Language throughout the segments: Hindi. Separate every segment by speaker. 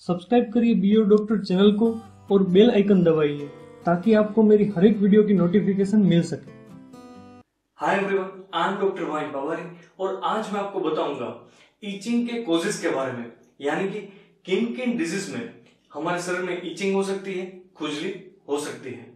Speaker 1: सब्सक्राइब करिए बीओ डॉक्टर चैनल को और बेल आइकन दबाइए ताकि आपको मेरी हर एक वीडियो की नोटिफिकेशन मिल सके।
Speaker 2: Hi everyone, I am doctor Wahid Pawari और आज मैं आपको बताऊंगा ईचिंग के कोजेस के बारे में, यानी कि किन किन डिजीज में हमारे शरीर में ईचिंग हो सकती है, खुजली हो सकती है।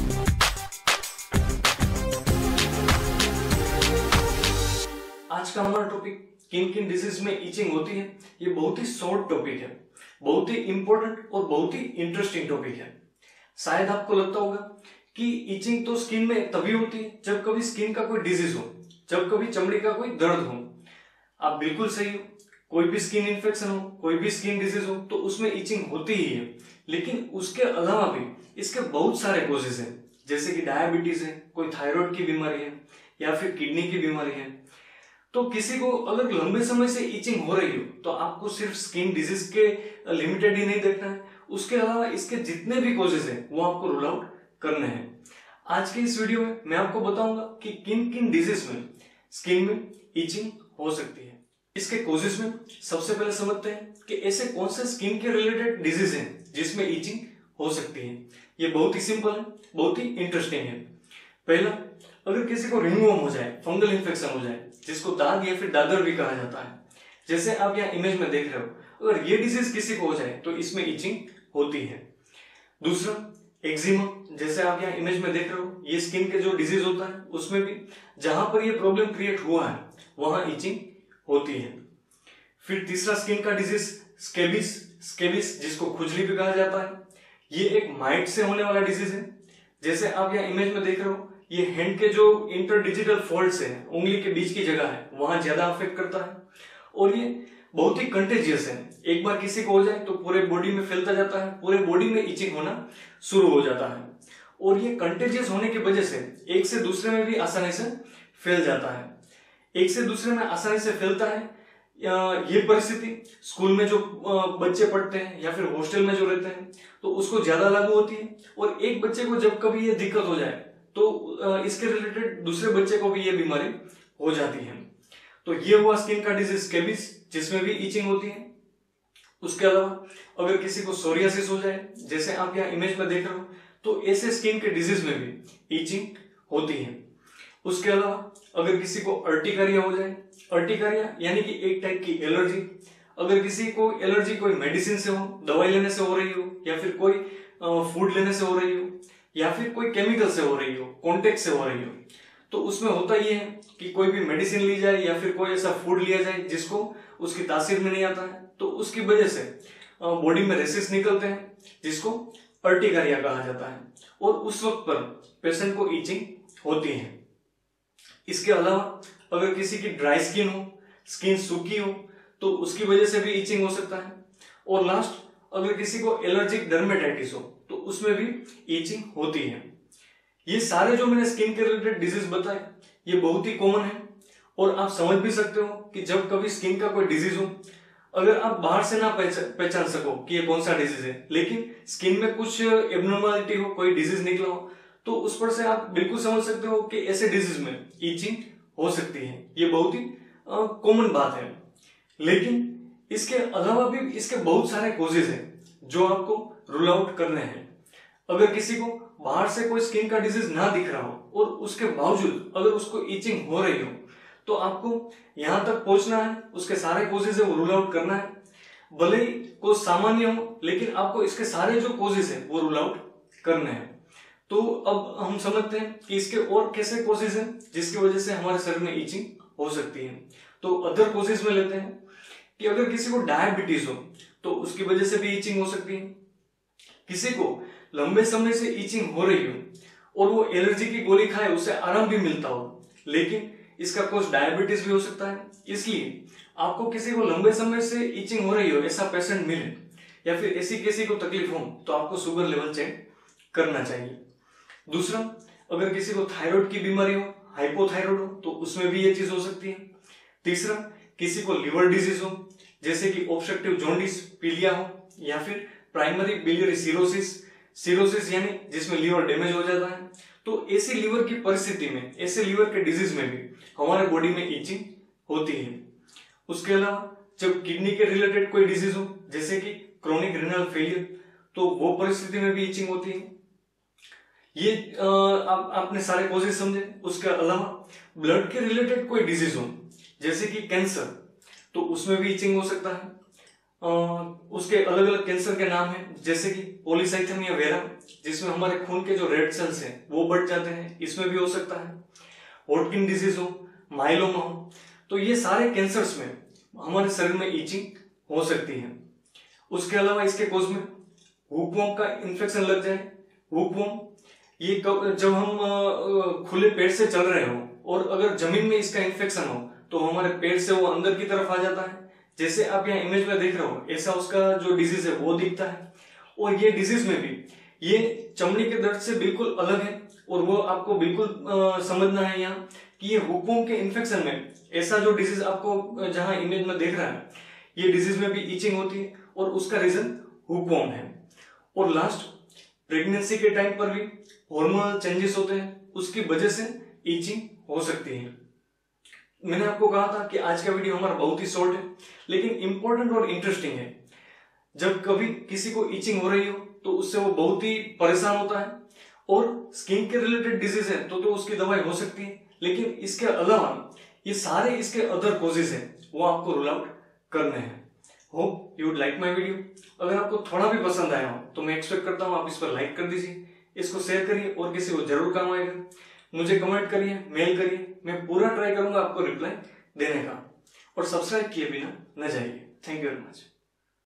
Speaker 2: आज का हमारा टॉपिक किन किन डिजीज में ईचिंग होती है। ये बहुत ही शॉर्ट टॉपिक है, बहुत ही इंपॉर्टेंट और बहुत ही इंटरेस्टिंग टॉपिक है। शायद आपको लगता होगा कि ईचिंग तो स्किन में तभी होती है जब कभी स्किन का कोई डिजीज हो, जब कभी चमड़ी का कोई दर्द हो। आप बिल्कुल सही हो, कोई भी स्किन इन्फेक्शन हो, कोई भी स्किन डिजीज हो तो उसमें ईचिंग होती ही है। लेकिन उसके अलावा भी इसके बहुत सारे कोजेस हैं, जैसे कि डायबिटीज है, कोई थायराइड की बीमारी है या फिर किडनी की बीमारी है। तो किसी को अगर लंबे समय से ईचिंग हो रही हो तो आपको सिर्फ स्किन डिजीज के लिमिटेड ही नहीं देखना है, उसके अलावा इसके जितने भी कोजेस हैं वो आपको रूल आउट करने हैं। आज के इस वीडियो में मैं आपको बताऊंगा कि किन किन डिजीज में स्किन में ईचिंग हो सकती है। इसके कोजेस में सबसे पहले समझते हैं कि ऐसे कौन से स्किन के रिलेटेड डिजीज हैं जिसमें ईचिंग हो सकती है। ये बहुत ही सिंपल है, बहुत ही इंटरेस्टिंग है। पहला, अगर किसी को रिंगवॉर्म हो जाए, फंगल इन्फेक्शन हो जाए, जिसको दाग या फिर दादर भी कहा जाता है, जैसे आप यहाँ इमेज में देख रहे हो, अगर ये डिजीज किसी को हो जाए तो इसमें ईचिंग होती है। दूसरा, एक्जिमा, जैसे आप यहाँ इमेज में देख रहे हो, ये स्किन के जो डिजीज होता है उसमें भी जहां पर ये प्रॉब्लम क्रिएट हुआ है वहां ईचिंग होती है। फिर तीसरा स्किन का डिजीज स्केबिस, स्केबिस जिसको खुजली भी कहा जाता है, ये एक माइट से होने वाला डिजीज है। जैसे आप यहाँ इमेज में देख रहे हो, ये हैंड के जो इंटरडिजिटल फोल्ड्स है, उंगली के बीच की जगह है, वहां ज्यादा अफेक्ट करता है और ये बहुत ही कंटेजियस है। एक बार किसी को हो जाए तो पूरे बॉडी में फैलता जाता है, पूरे बॉडी में ईचिंग होना शुरू हो जाता है और ये कंटेजियस होने की वजह से एक से दूसरे में भी आसानी से फैल जाता है। एक से दूसरे में आसानी से फैलता है। ये परिस्थिति स्कूल में जो बच्चे पढ़ते हैं या फिर हॉस्टल में जो रहते हैं तो उसको ज्यादा लागू होती है और एक बच्चे को जब कभी ये दिक्कत हो जाए तो इसके रिलेटेड दूसरे बच्चे को भी ये बीमारी हो जाती है। तो ये हुआ स्किन का डिजीज स्केबिस, जिसमें भी ईचिंग होती है। उसके अलावा अगर किसी को सोरियासिस हो जाए, जैसे आप यहाँ इमेज में देख रहे हो, तो ऐसे स्किन के डिजीज में भी ईचिंग होती है। उसके अलावा अगर किसी को अर्टिकारिया हो जाए, अर्टिकारिया यानी कि एक टाइप की एलर्जी, अगर किसी को एलर्जी कोई मेडिसिन से हो, दवाई लेने से हो रही हो या फिर कोई फूड लेने से हो रही हो या फिर कोई केमिकल से हो रही हो, कॉन्टेक्ट से हो रही हो, तो उसमें होता ये है कि कोई भी मेडिसिन ली जाए या फिर कोई ऐसा फूड लिया जाए जिसको उसकी तासीर में नहीं आता है, तो उसकी वजह से बॉडी में रेसेस निकलते हैं जिसको अर्टिकारिया कहा जाता है और उस वक्त पर पेशेंट को ईचिंग होती है। इसके अलावा अगर किसी की ड्राई स्किन हो, स्किन सूखी हो, तो उसकी वजह से भी ईचिंग हो सकता है। और लास्ट, अगर किसी को एलर्जिक डर्मेटाइटिस हो तो उसमें भी ईचिंग होती है। ये सारे जो मैंने स्किन के रिलेटेड डिजीज बताए ये बहुत ही कॉमन है और आप समझ भी सकते हो कि जब कभी स्किन का कोई डिजीज हो, अगर आप बाहर से ना पहचान सको कि ये कौन सा डिजीज है, लेकिन स्किन में कुछ एबनॉर्मलिटी हो, कोई डिजीज निकला हो, तो उस पर से आप बिल्कुल समझ सकते हो कि ऐसे डिजीज में ईचिंग हो सकती है। ये बहुत ही कॉमन बात है। लेकिन इसके अलावा भी इसके बहुत सारे कोजेज हैं जो आपको रूल आउट करने हैं। अगर किसी को बाहर से कोई स्किन का डिजीज ना दिख रहा हो और उसके बावजूद अगर उसको ईचिंग हो रही हो तो आपको यहां तक पहुंचना है, उसके सारे कोजेज है वो रूल आउट करना है। भले ही कोई सामान्य हो, लेकिन आपको इसके सारे जो कोजेज है वो रूल आउट करने हैं। तो अब हम समझते हैं कि इसके और कैसे कोजेज हैं जिसकी वजह से हमारे शरीर में ईचिंग हो सकती है। तो अदर कोजेज में लेते हैं कि अगर किसी को डायबिटीज हो तो उसकी वजह से भी ईचिंग हो सकती है। किसी को लंबे समय से ईचिंग हो रही हो और वो एलर्जी की गोली खाए, उससे आराम भी मिलता हो, लेकिन इसका कोई डायबिटीज भी हो सकता है। इसलिए आपको किसी को लंबे समय से ईचिंग हो रही हो, ऐसा पेशेंट मिले या फिर ऐसी किसी को तकलीफ हो तो आपको शुगर लेवल चेक करना चाहिए। दूसरा, अगर किसी को थायराइड की बीमारी हो, हाइपोथायराइड हो, तो उसमें भी ये चीज हो सकती है। तीसरा, किसी को लिवर डिजीज हो, जैसे कि ऑब्स्ट्रक्टिव जॉन्डिस, पीलिया हो या फिर प्राइमरी बिलियरी सिरोसिस, सिरोसिस यानी जिसमें लीवर डैमेज हो जाता है, तो ऐसी लीवर की परिस्थिति में, ऐसे लीवर के डिजीज में भी हमारे बॉडी में ईचिंग होती है। उसके अलावा जब किडनी के रिलेटेड कोई डिजीज हो, जैसे कि क्रोनिक फेलियर, तो वो परिस्थिति में भी इचिंग होती है। ये आपने सारे कॉजेज समझे। उसके अलावा ब्लड के रिलेटेड कोई डिजीज हो, जैसे कि कैंसर, तो उसमें भी इचिंग हो सकता है। उसके अलग अलग कैंसर के नाम हैं, जैसे कि पॉलीसाइथेमिया वेरा, जिसमें हमारे खून के जो रेड सेल्स हैं वो बढ़ जाते हैं, इसमें भी हो सकता है। हॉटकिन डिजीज हो, माइलोमा हो, तो ये सारे कैंसर्स में हमारे शरीर में इचिंग हो सकती है। उसके अलावा इसके कोज में हुकवॉर्म का इन्फेक्शन लग जाए। हुकवॉर्म ये जब हम खुले पेट से चल रहे हो और अगर जमीन में इसका इन्फेक्शन हो तो हमारे पेट से वो अंदर की तरफ आ जाता है, जैसे आप यहाँ इमेज में देख रहे हो, ऐसा उसका जो डिजीज है वो दिखता है। और ये डिजीज में भी ये चमड़ी के दर्द से बिल्कुल अलग है, और वो आपको बिल्कुल समझना है यहाँ कि ये हुकवॉर्म के इन्फेक्शन में ऐसा जो डिजीज आपको जहां इमेज में देख रहा है, ये डिजीज में भी इचिंग होती है और उसका रीजन हुकवॉर्म है। और लास्ट, प्रेगनेंसी के टाइम पर भी हार्मोनल चेंजेस होते हैं, उसकी वजह से इचिंग हो सकती है। मैंने आपको कहा था कि आज का वीडियो हमारा बहुत ही शॉर्ट है, लेकिन इंपॉर्टेंट और इंटरेस्टिंग है। जब कभी किसी को इचिंग हो रही हो तो उससे वो बहुत ही परेशान होता है, और स्किन के रिलेटेड डिजीज है तो उसकी दवाई हो सकती है, लेकिन इसके अलावा ये सारे इसके अदर कॉजेज हैं वो आपको रूल आउट करने हैं। Hope you would like my video. अगर आपको थोड़ा भी पसंद आया हो तो मैं एक्सपेक्ट करता हूं आप इस पर लाइक कर दीजिए, इसको शेयर करिए और किसी को जरूर काम आएगा। मुझे कमेंट करिए, मेल करिए, मैं पूरा ट्राई करूंगा आपको रिप्लाई देने का। और सब्सक्राइब किए बिना न जाइए। Thank you very much.